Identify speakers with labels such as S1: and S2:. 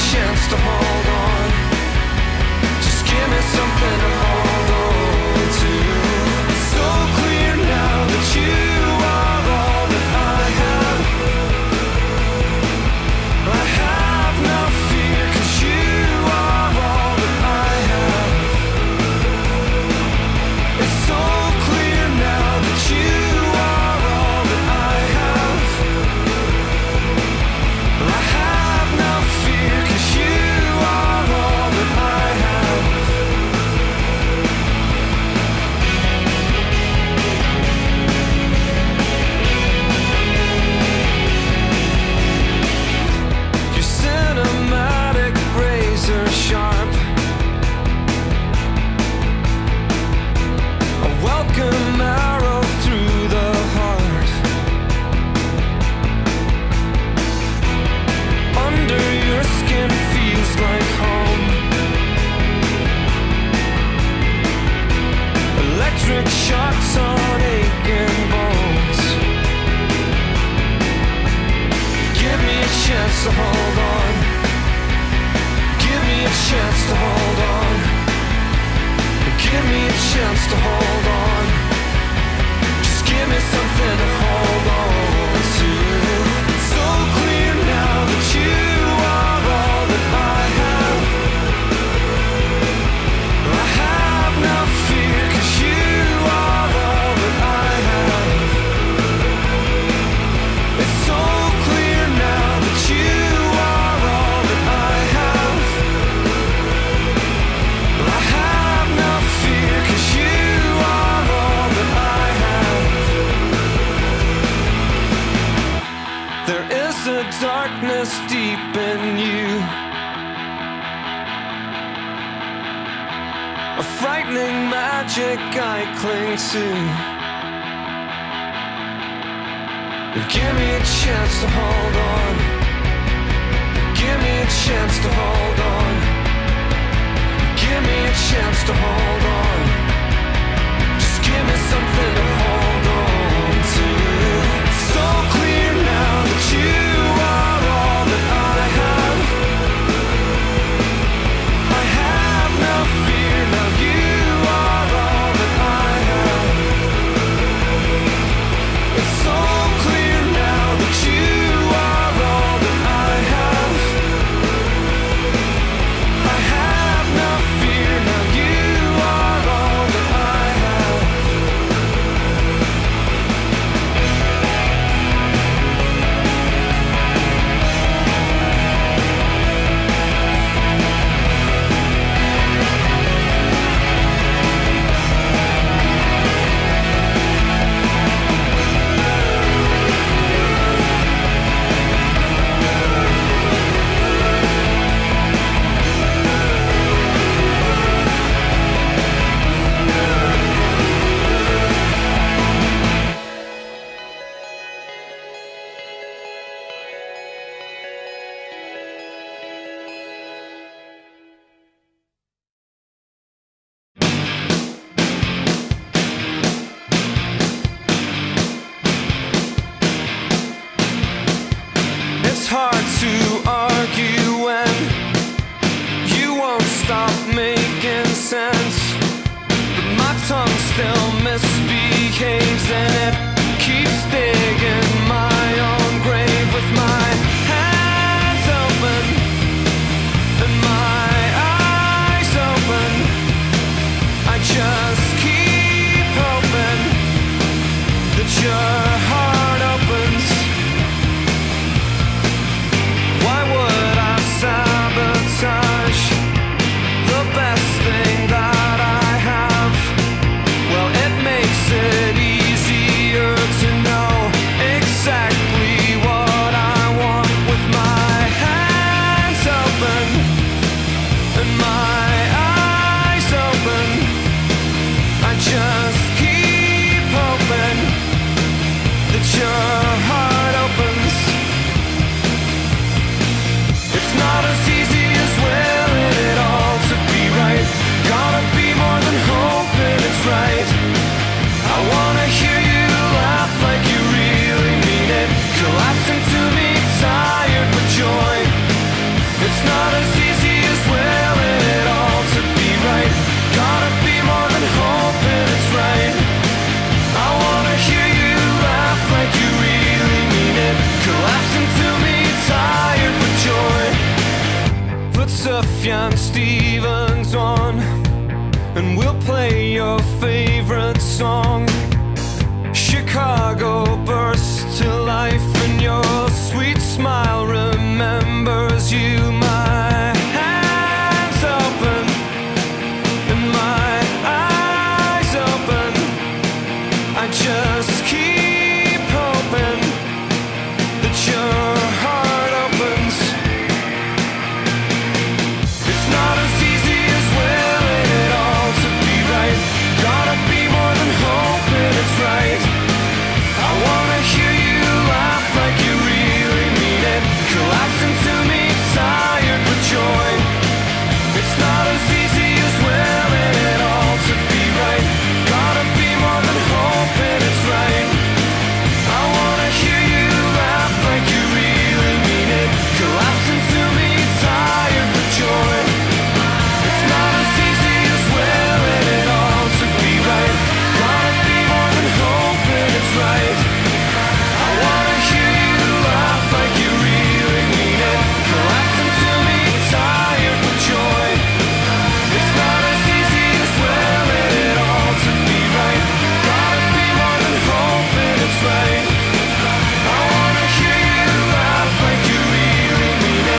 S1: chance to hold on. Just give me something to hold on to. It's so clear now that you are all that I have. I have no fear, 'cause you are all that I have. It's so clear now that you are all that I have. I have no fear, 'cause you are all that I have. Your cinematic razor sharp, a welcome arrow through the heart. Under your skin feels like home. Electric shocks on aching bones. Give me a chance to hold on. Give me a chance to hold on. Give me a chance to hold on. Just give me something to hold on to. It's so clear now that you are all that I have. I have no fear, 'cause you are all that I have. It's so clear now that you are all that I have. I have no fear, 'cause you are all that I have. There is a darkness deep in you, a frightening magic I cling to. Give me a chance to hold on. Give me a chance to hold on. Give me a chance to hold on. Just give me something to hold on to. It's so clear now that you are all that I have. I have no fear, now you are all that I have. It's so clear now that you are all that I have. I have no fear, now you are all that I have. It's hard to argue when you won't stop making sense, but my tongue still misbehaves and it keeps digging my own grave with my hands open and my eyes open. I just keep hoping that your heart opens. Why would I sabotage the best thing that I have? Well, it makes it easier to know Sufjan Stevens on, and we'll play your favorite song. Chicago bursts to life, and your sweet smile remembers you.